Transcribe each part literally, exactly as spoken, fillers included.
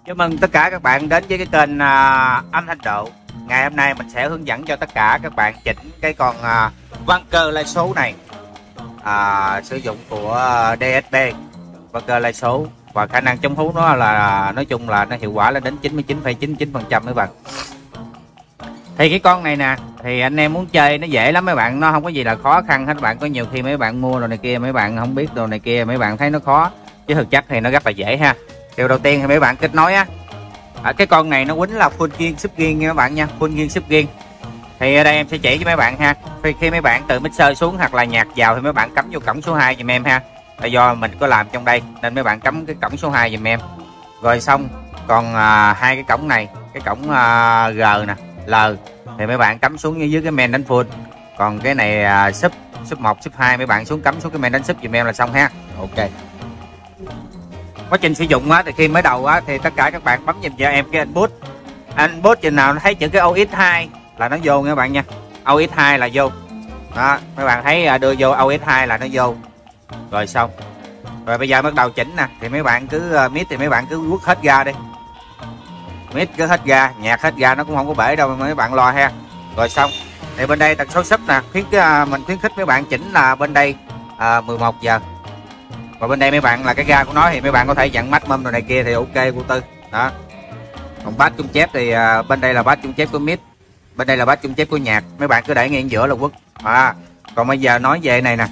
Chào mừng tất cả các bạn đến với cái kênh à, Anh Thanh Độ. Ngày hôm nay mình sẽ hướng dẫn cho tất cả các bạn chỉnh cái con à, văn cơ lai số này, à, sử dụng của đê ét bê văn cơ lai số, và khả năng chống hú nó là nói chung là nó hiệu quả lên đến chín mươi chín phẩy chín mươi chín phần trăm mấy bạn. Thì cái con này nè, thì anh em muốn chơi nó dễ lắm mấy bạn, nó không có gì là khó khăn hết các bạn. Có nhiều khi mấy bạn mua đồ này kia mấy bạn không biết đồ này kia, mấy bạn thấy nó khó, chứ thực chất thì nó rất là dễ ha. Điều đầu tiên thì mấy bạn kết nối á, ở cái con này nó quýnh là full gear sub gear nha các bạn nha, full gear sub gear. Thì ở đây em sẽ chỉ cho mấy bạn ha. Khi, khi mấy bạn từ mixer xuống hoặc là nhạc vào thì mấy bạn cắm vô cổng số hai giùm em ha. Là do mình có làm trong đây nên mấy bạn cắm cái cổng số hai giùm em. Rồi xong còn à, hai cái cổng này, cái cổng à, G nè, L thì mấy bạn cắm xuống dưới cái main đánh full. Còn cái này à, sub sub một sub hai mấy bạn xuống cắm xuống cái main đánh sub giùm em là xong ha. Ok. Quá trình sử dụng á, thì khi mới đầu á, thì tất cả các bạn bấm nhìn cho em cái input input chừng nào nó thấy chữ cái ô ét hai là nó vô nha các bạn nha. ô ét hai là vô đó, mấy bạn thấy đưa vô ô ét hai là nó vô. Rồi xong rồi bây giờ bắt đầu chỉnh nè, thì mấy bạn cứ uh, mid thì mấy bạn cứ quất hết ga đi, mid cứ hết ga, nhạc hết ga, nó cũng không có bể đâu mấy bạn lo ha. Rồi xong thì bên đây tần số sub nè, khuyến uh, mình khuyến khích mấy bạn chỉnh là bên đây uh, mười một giờ. Và bên đây mấy bạn là cái ga của nó thì mấy bạn có thể dặn maximum rồi này kia thì ok cô Tư đó. Còn bass chung chép thì uh, bên đây là bass chung chép của mid, bên đây là bass chung chép của nhạc, mấy bạn cứ để ngay giữa là quất à. Còn bây giờ nói về này nè,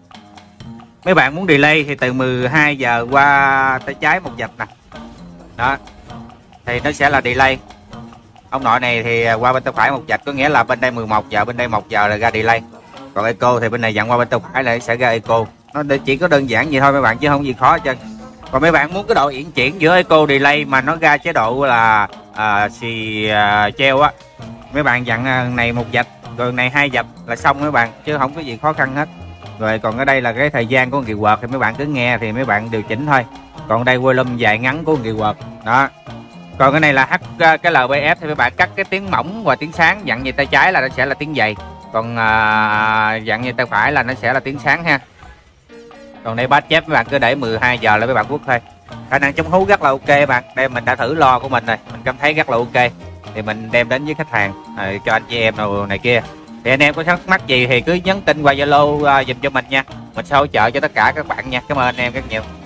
mấy bạn muốn delay thì từ mười hai giờ qua tới trái một dập nè đó, thì nó sẽ là delay. Ông nội này thì qua bên tay phải một dập, có nghĩa là bên đây mười một giờ, bên đây một giờ là ra delay. Còn eco thì bên này dặn qua bên tay phải là sẽ ra eco. Nó chỉ có đơn giản vậy thôi mấy bạn, chứ không gì khó hết trơn. Còn mấy bạn muốn cái độ uyển chuyển giữa eco delay mà nó ra chế độ là à, xì à, treo á, mấy bạn dặn này một dập rồi này hai dập là xong mấy bạn, chứ không có gì khó khăn hết. Rồi còn ở đây là cái thời gian của keyword thì mấy bạn cứ nghe thì mấy bạn điều chỉnh thôi. Còn đây volume dài ngắn của keyword đó. Còn cái này là h cái lờ bê ép thì mấy bạn cắt cái tiếng mỏng và tiếng sáng, dặn về tay trái là nó sẽ là tiếng dày, còn à, dặn về tay phải là nó sẽ là tiếng sáng ha. Còn đây bass chép mấy bạn cứ để mười hai giờ là mấy bạn quất thôi. Khả năng chống hú rất là ok bạn. Đây mình đã thử lo của mình rồi, mình cảm thấy rất là ok, thì mình đem đến với khách hàng à, cho anh chị em nào này kia. Thì anh em có thắc mắc gì thì cứ nhắn tin qua Zalo uh, dùm cho mình nha, mình sẽ hỗ trợ cho tất cả các bạn nha. Cảm ơn anh em rất nhiều.